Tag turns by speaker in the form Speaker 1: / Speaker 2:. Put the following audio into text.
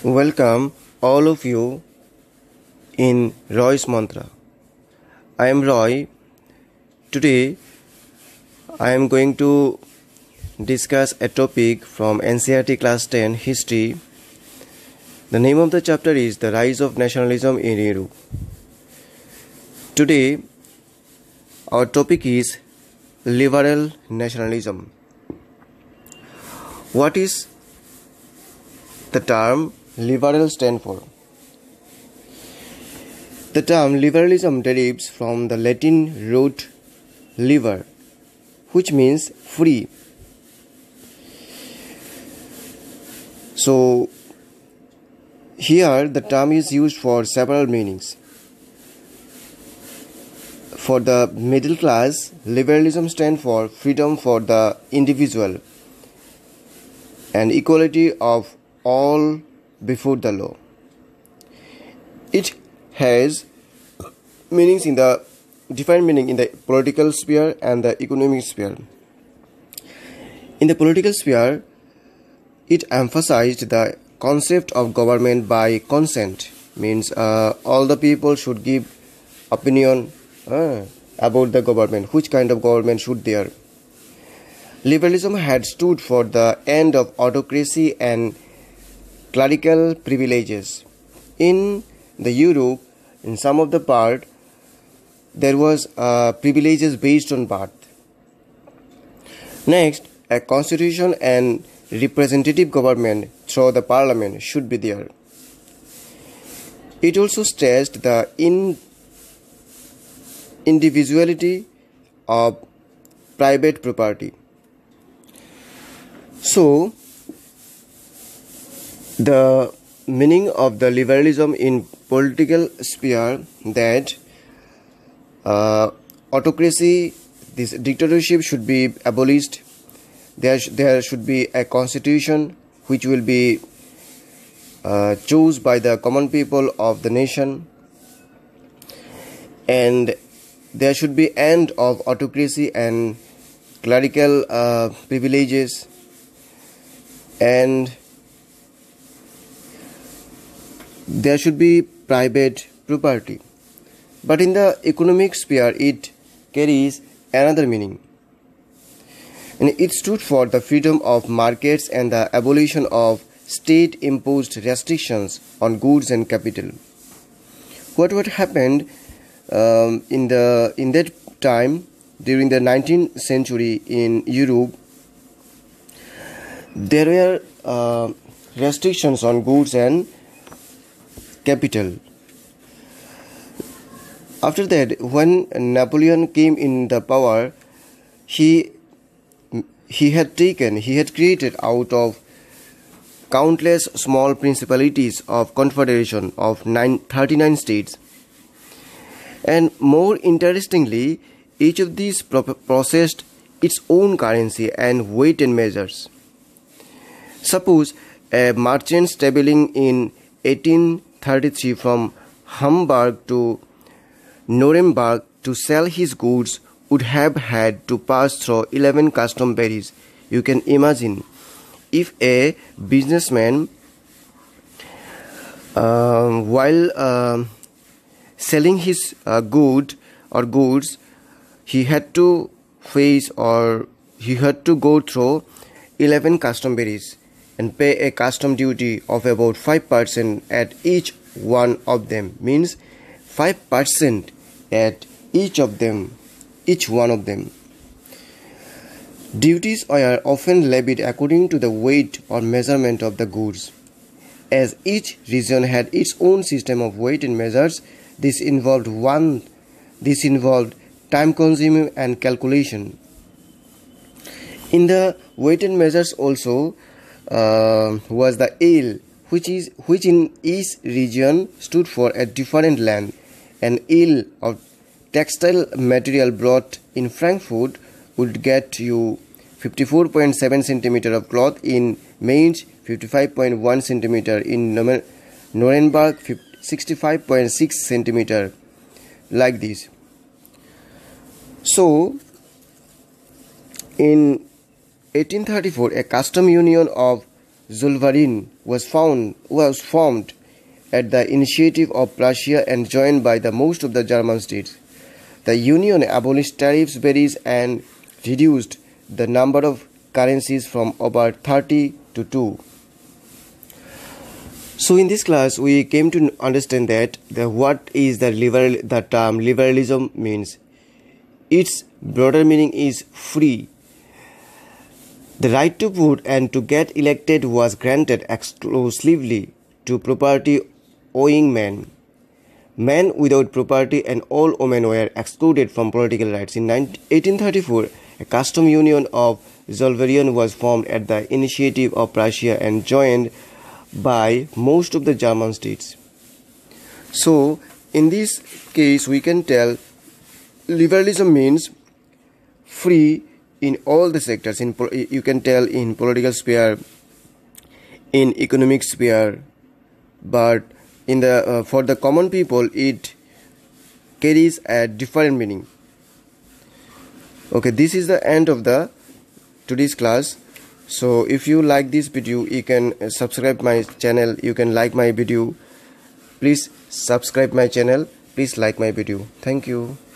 Speaker 1: Welcome all of you in Roy's Mantra. I am Roy. Today I am going to discuss a topic from NCERT Class 10 History. The name of the chapter is The Rise of Nationalism in Europe. Today our topic is liberal nationalism. What is the term liberal stand for? The term liberalism derives from the Latin root liber, which means free. So, here the term is used for several meanings. For the middle class, liberalism stands for freedom for the individual and equality of all before the law. It has different meaning in the political sphere and the economic sphere. In the political sphere, it emphasized the concept of government by consent, means all the people should give opinion about the government, which kind of government should there. Liberalism had stood for the end of autocracy and clerical privileges. In the Europe, in some of the part, there was privileges based on birth. Next, a constitution and representative government through the parliament should be there. It also stressed the individuality of private property. So, the meaning of the liberalism in political sphere that autocracy, this dictatorship should be abolished. There should be a constitution which will be chosen by the common people of the nation, and there should be end of autocracy and clerical privileges, and there should be private property. But in the economic sphere, it carries another meaning. And it stood for the freedom of markets and the abolition of state-imposed restrictions on goods and capital. What happened in that time during the 19th century in Europe? There were restrictions on goods and capital. After that, when Napoleon came in the power, he had created out of countless small principalities of confederation of 39 states. And more interestingly, each of these possessed its own currency and weight and measures. Suppose a merchant traveling in 1833 from Hamburg to Nuremberg to sell his goods would have had to pass through 11 custom barriers. You can imagine if a businessman while selling his goods, he had to go through 11 custom barriers and pay a custom duty of about 5% at each one of them, means 5% at each one of them. Duties are often levied according to the weight or measurement of the goods. As each region had its own system of weight and measures, this involved time-consuming and calculation. In the weight and measures also was the ale, which in each region stood for a different land. An ale of textile material brought in Frankfurt would get you 54.7 cm of cloth, in Mainz 55.1 cm, in Nuremberg 65.6 cm, like this. So, in 1834, a custom union of Zollverein was formed at the initiative of Prussia and joined by the most of the German states. The Union abolished tariffs barriers and reduced the number of currencies from over 30 to 2. So in this class we came to understand that what is the term liberalism means. Its broader meaning is free. The right to vote and to get elected was granted exclusively to property owning men. Men without property and all women were excluded from political rights. In 1834, a custom union of Zollverein was formed at the initiative of Prussia and joined by most of the German states. So, in this case, we can tell liberalism means free in all the sectors. You can tell in political sphere, in economic sphere, but in the for the common people it carries a different meaning. Okay, this is the end of the today's class. So if you like this video, you can subscribe my channel, you can like my video. Please subscribe my channel, please like my video. Thank you.